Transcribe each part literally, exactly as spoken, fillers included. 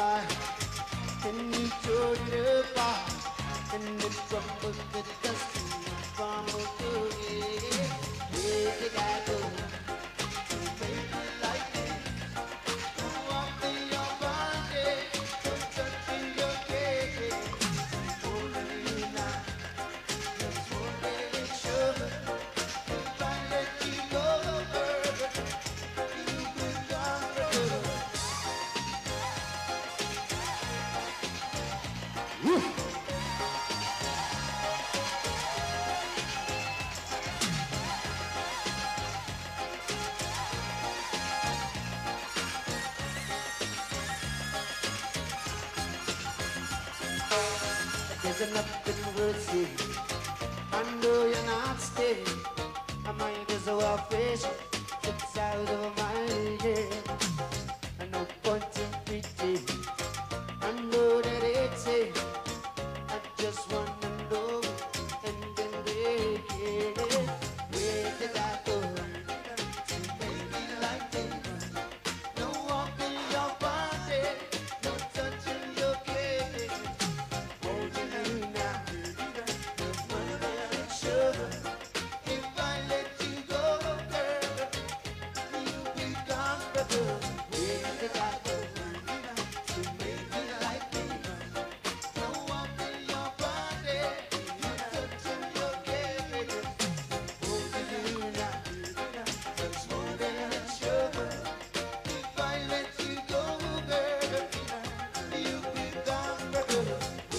my, and you tore it apart, and it crumbled to dust and it crumbled to it. Where did I go? Baby, like this, walking your body, touching your cake, holding you now, just wanting sugar. If I let you go, girl, you become forever. There's nothing worth seeing. I know you're not staying. My mind is well fishing. It's out of my head. And no point in pretending. I know that it's it. I just wanna know and then break it. Where did I go? Baby, like this. No walking your body, no touching your cake. Holding you now, just wanting sugar. If I let you go, girl, you become forever. Where did I go? To make me like this. No walking your body, no touching your cake. Holding you now, just wanting sugar. If I let you go, girl, you become forever.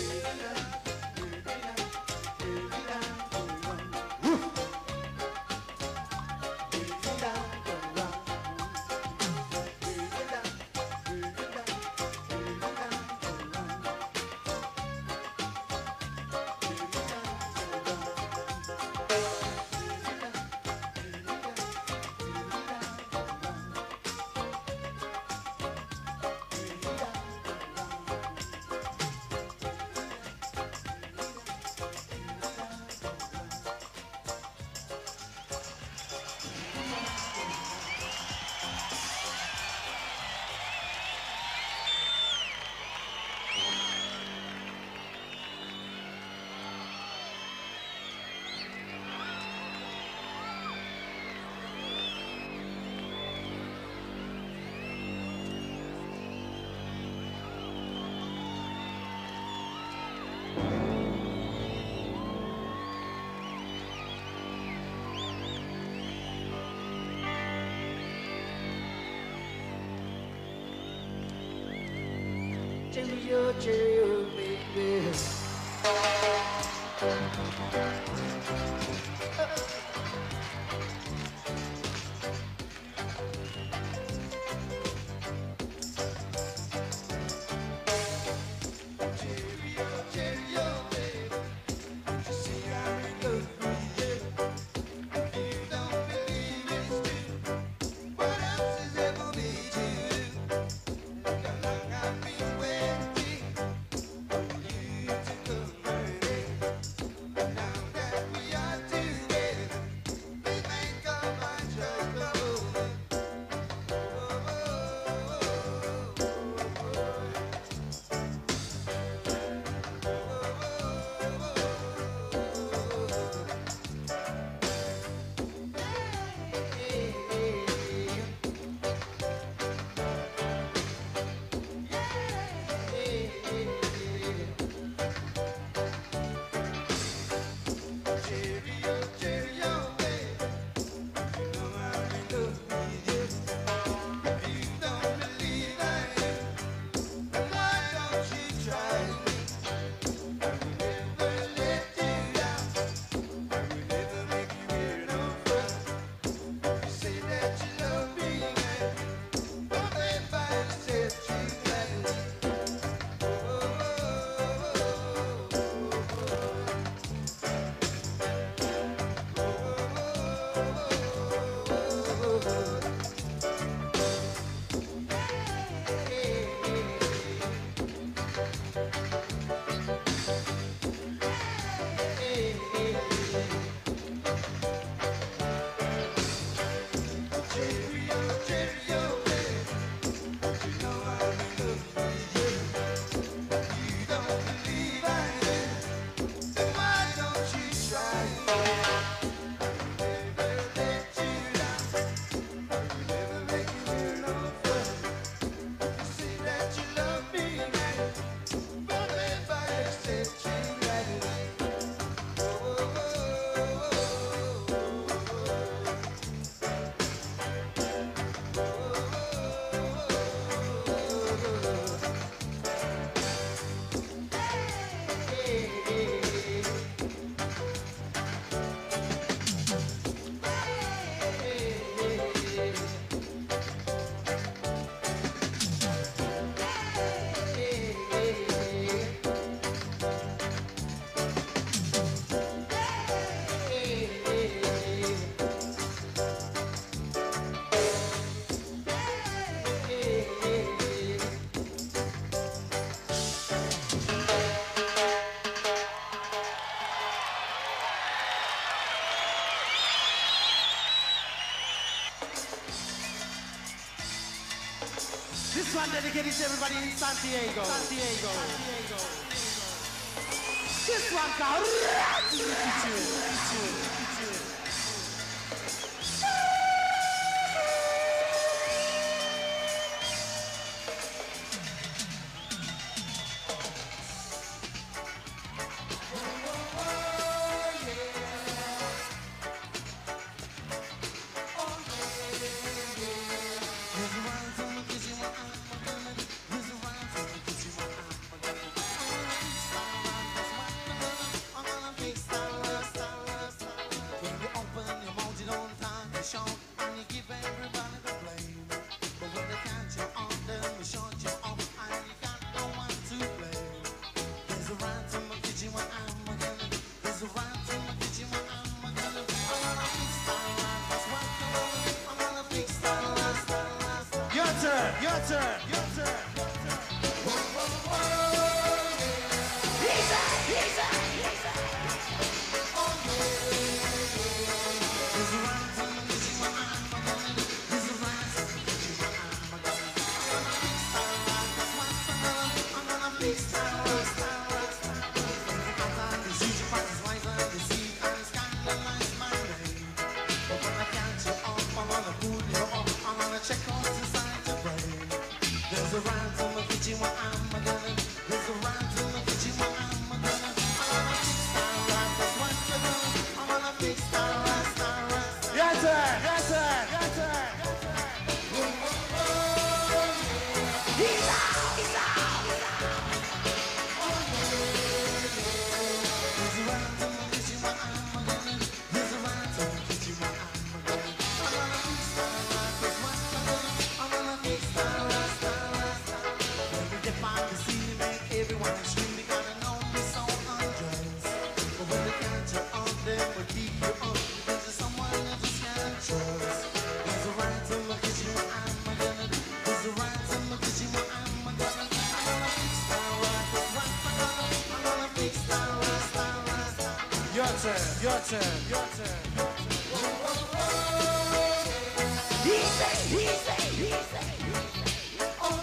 Cheerio, cheerio, baby. Cheerio, cheerio, baby. You see I'm in love with you. If you don't believe it's true, what else is there for me to do? Look how long I've been waiting for you to come early. And now that we are together, Dedicated to everybody in San Diego. San Diego. San Diego. This one called Your turn, your turn. Easy, easy, easy. Oh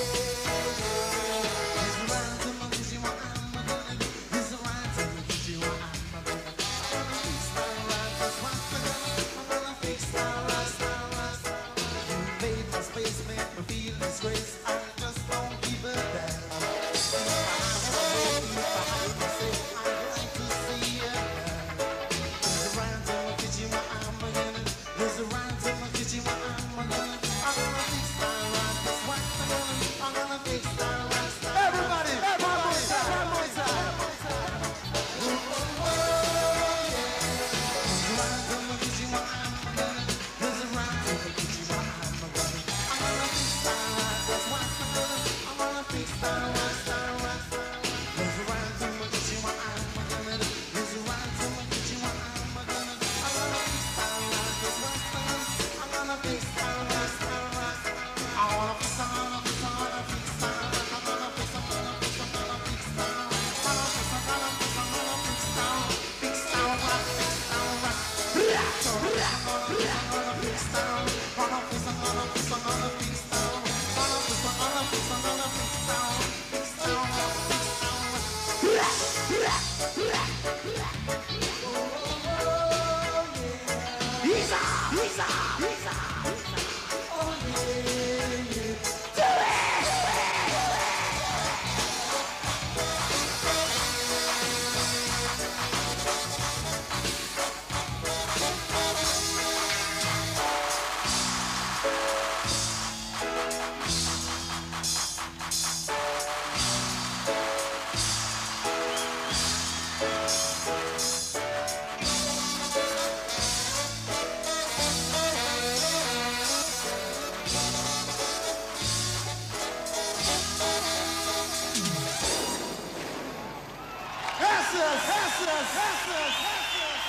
yeah. It's around to my kitchen, what I'm gonna do. It's around to my kitchen, what I'm gonna do. I'm gonna fix that right, that's what I'm gonna do. I'm gonna fix that right, that right, that right. You made my space, make me feel disgrace. I just don't give a damn. If I have to say, I'd like to see you. There's a rhyme to my kitchen, what I'm gonna do. There's a rhyme to my kitchen, what I'm gonna do. I'm gonna fix that right, that's what I'm gonna do. I'm gonna fix that right, that right. Everybody, everybody, one more time, one more time. Oh, oh, oh, yeah. There's a rhyme to my kitchen, what I'm gonna do. There's a rhyme to my kitchen, what I'm gonna do. I'm gonna fix that right, that's what I'm gonna do. I'm gonna fix that right, that right, that right. There's a rhyme to my kitchen, what I'm gonna do. There's a rhyme to my kitchen, what I'm gonna do. I'm gonna fix that right, that's what I'm gonna do. I'm gonna fix that right, that right. I wanna fix, I wanna fix, I wanna fix that right. I'm gonna fix, I'm gonna fix, I'm gonna fix that right. I'm gonna fix, I'm gonna fix, I'm gonna fix that right. Fix that right, fix that right. So I'm gonna fix, I'm gonna fix that right. Gonna fix, I'm gonna fix, I'm gonna fix that right. Gonna fix, I'm gonna fix, I'm gonna fix that right. Fix that right, fix that right. Lisa, Lisa, Lisa. Oh yeah, yeah. Do it! Gracias, gracias, gracias, gracias.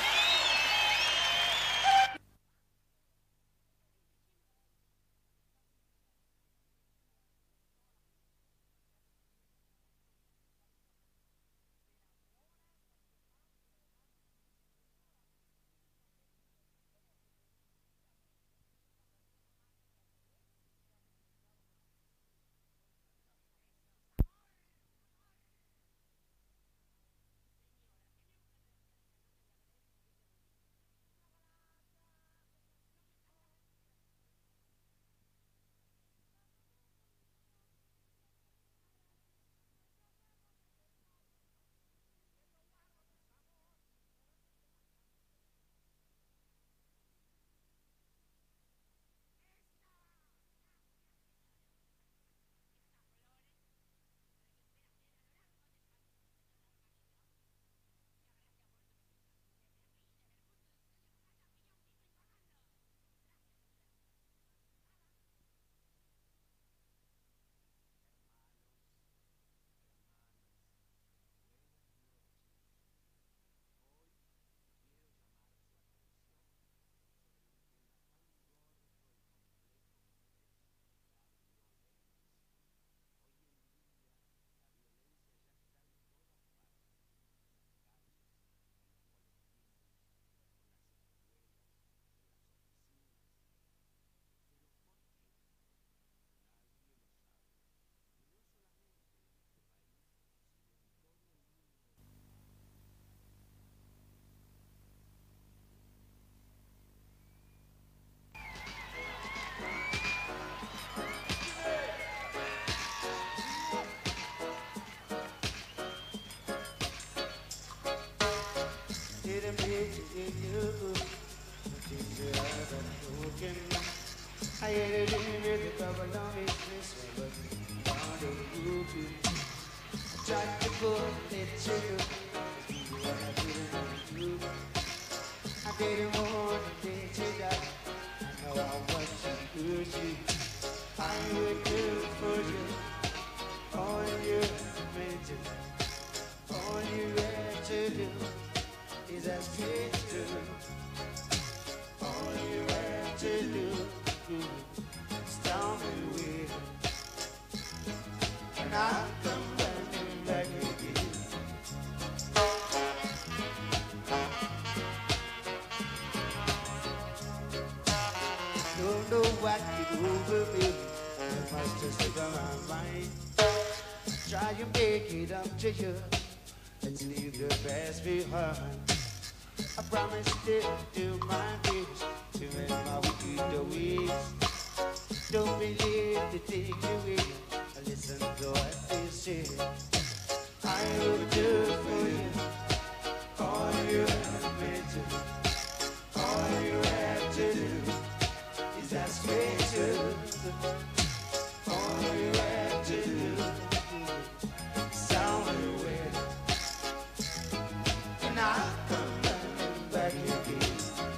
I had a dream with a couple of inches, but under the roof. I tried to pull that trigger, but I didn't want to do. I didn't want to let you down. I know I want to hurt you. I would do for you all you meant to. All you had to do is ask me to do. All you had to do is tell me where, and I'll come running back again. Don't know what did over me. I must just slip on my mind. Try to make it up to you. Let's leave the past behind. I promise to do my best to end my wicked ways. Don't believe the things you hear. Listen to what they say. I will do for you all you have meant to. All you have to do is ask me to. All you have to do is tell me where, and I'll come running back again.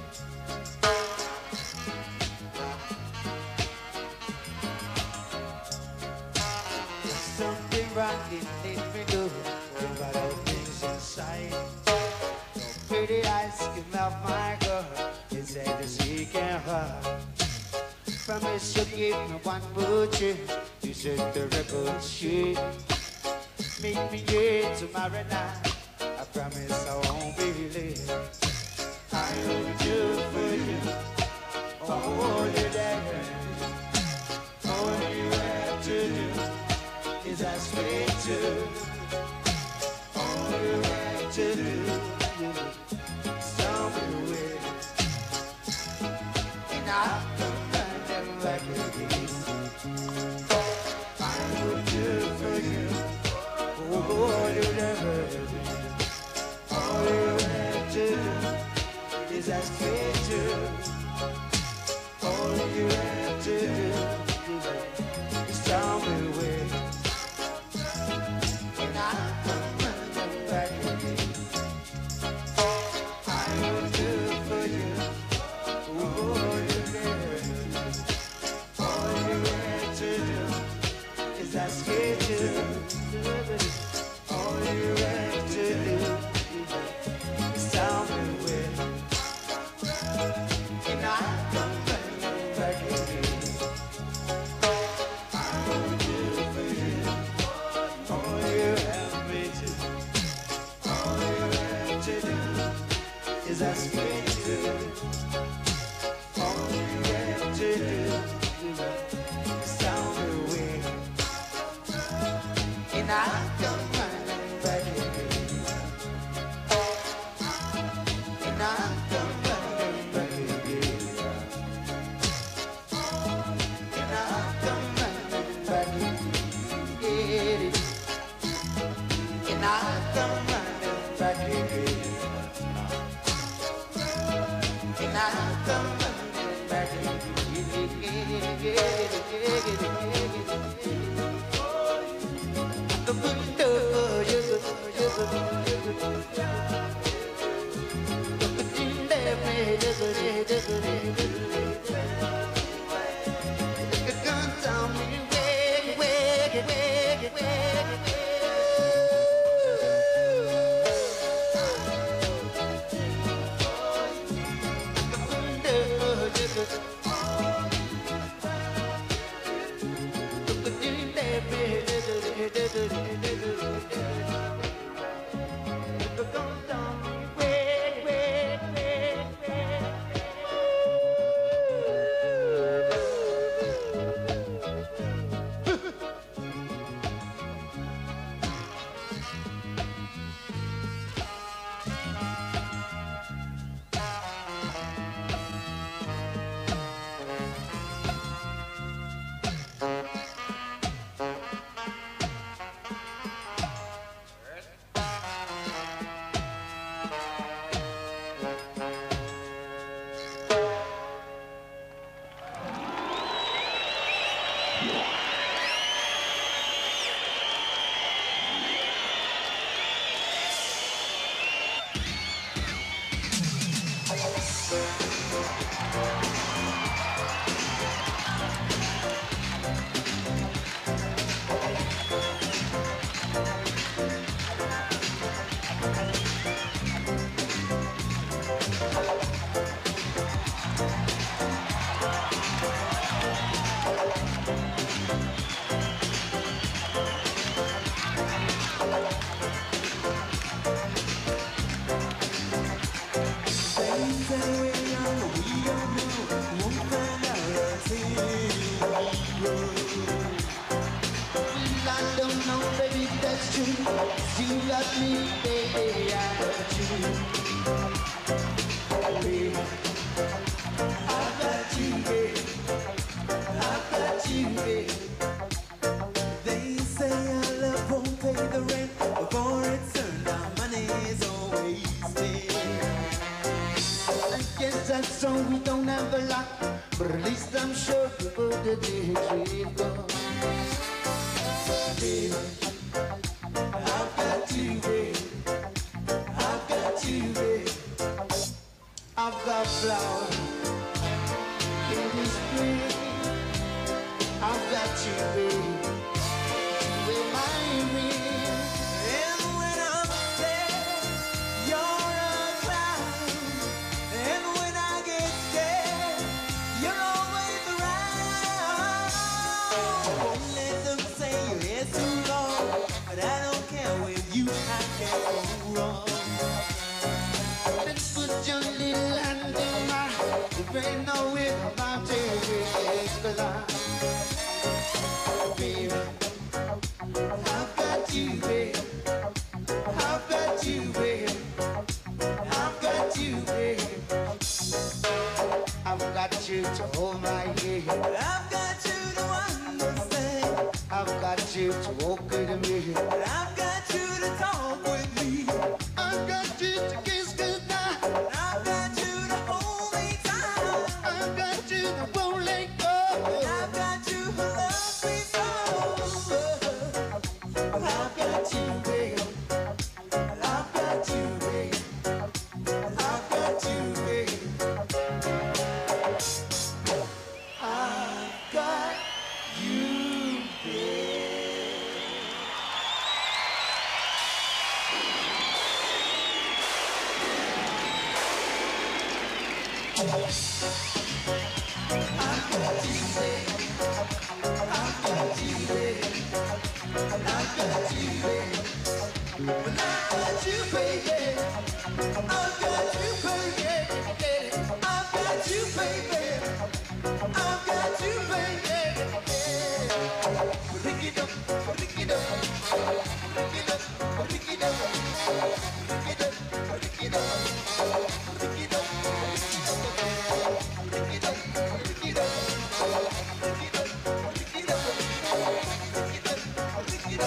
There's something wrong, it made me go about all things inside. Your pretty eyes came out my girl, it's at the seeking heart. Promise you give me one more chance. You set the record straight. Meet me here tomorrow night. I promise I won't be late. I will do for you all you dare. All you have to do is ask me to. All you have to do is tell me where, and I'll come back again. I will do for you all you never do. All you have to do is ask me to. All you have to do is tell me where, and I'll come running back again. I will do for you all you never do. All you have to do is ask me to. All you have to do is tell me where, and I'll come running back again. I will do for you all you have me to. All you have to do is ask me to. All you have to do is tell me where, and I'll come running back again. And I'll come running back again. And I'll come running back again. And I'll come running back again. And I'll come running back I don't know, baby, if that's true. You got me, baby, I got you. Baby, I've got you, baby. I've got you, baby. They say our love won't pay the rent before it's earned. Our money is always wasted. I guess that's so we don't have a lot, but at least I'm sure people did the dream go. Baby, I've got you, baby. I've got you, baby. I've got flowers in the spring. I've got you, baby. Remind me. And when I'm there, you're a cloud. And when I get scared, you're always around. Won't let them say your hair's too long, but I don't care with you, I can't go wrong. Let's put your little hand in mine. There ain't no way about it. Baby, I've got you, baby. I've got you, baby. I've got you, baby. I've got you to hold my hand. I've got you to understand. I've got you to walk with me. I've got you to talk with me. I've got you to kiss goodnight. I've got you to hold me tight. I've got you to won't let go. I've got you to love me so. I've got you, baby. I've got you, baby. I've got you, baby. I've got you, baby. I've got you, baby. I've got you, baby. I've got you, baby. When I've got you, baby. I've got you, baby. I've got you, baby. I've got you, baby. Rick it up, rick it up, rick it up, rick it up, rick it up, rick it up, rick it up, rick it up, rick it up, rick it up, rick it up, rick it up, rick it up.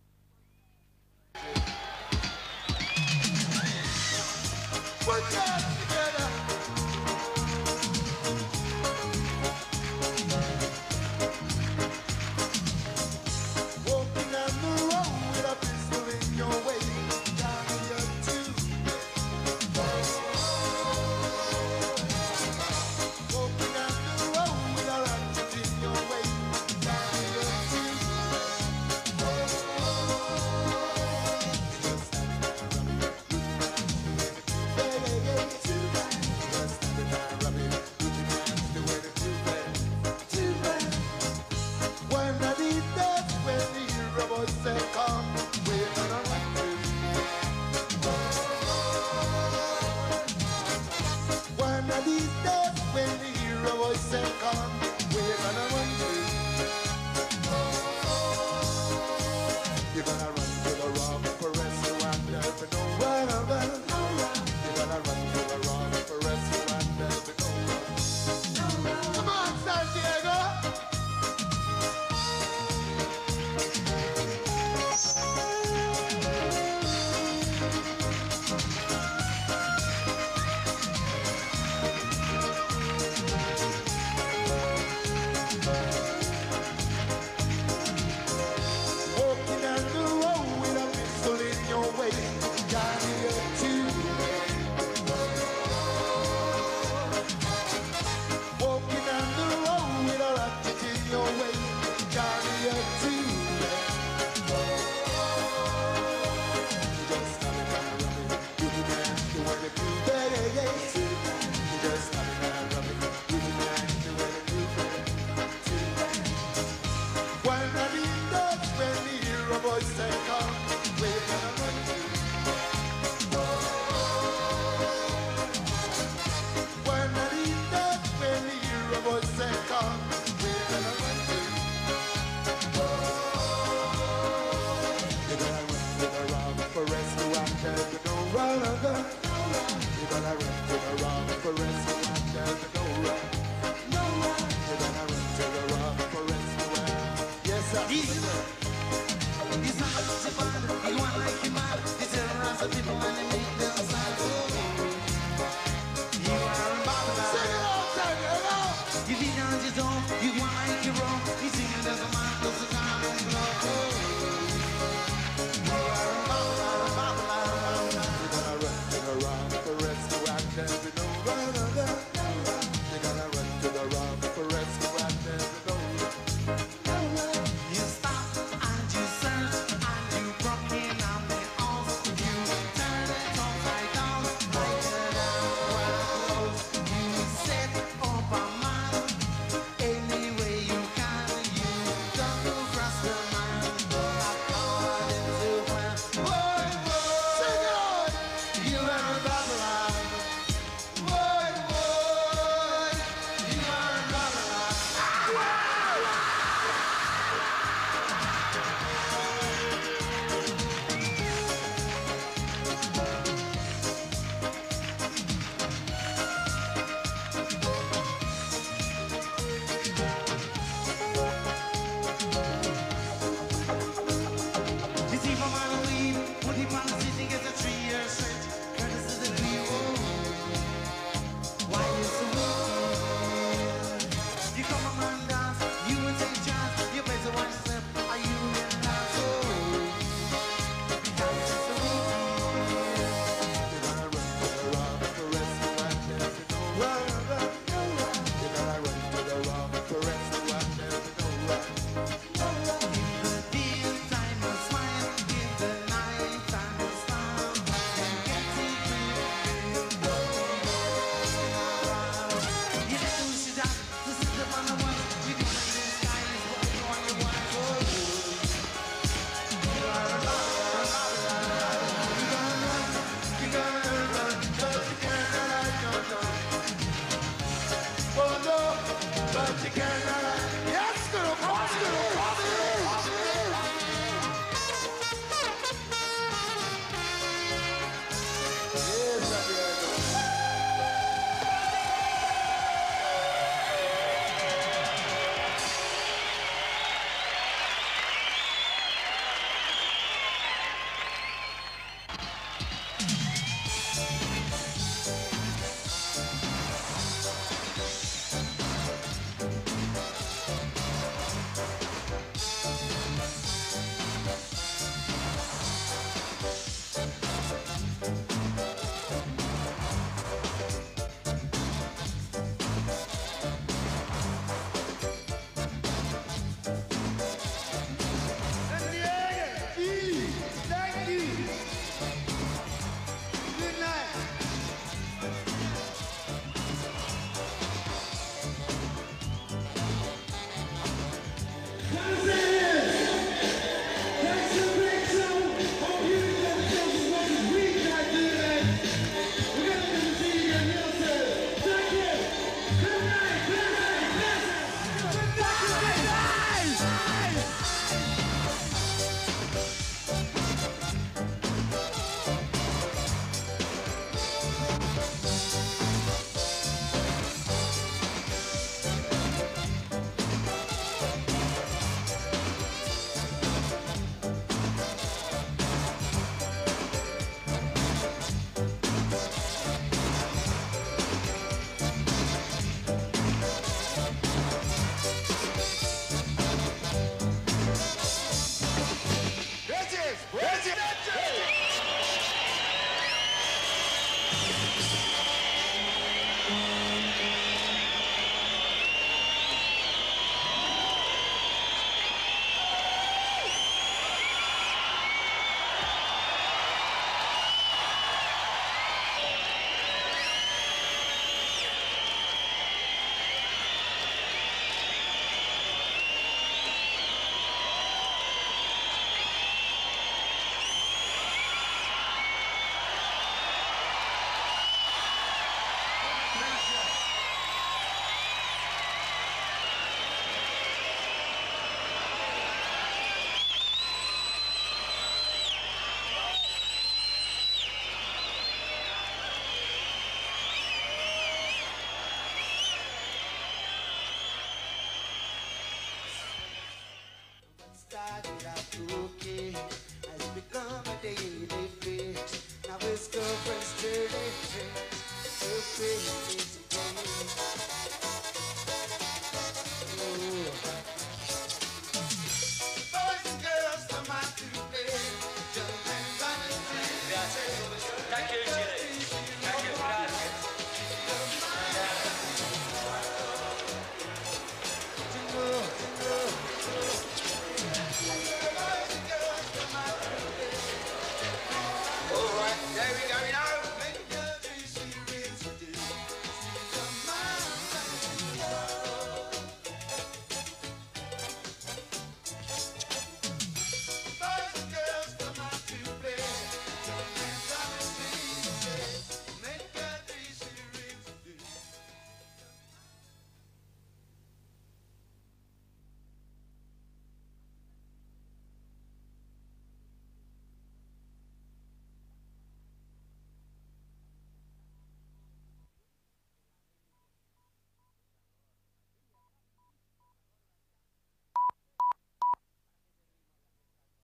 Good job.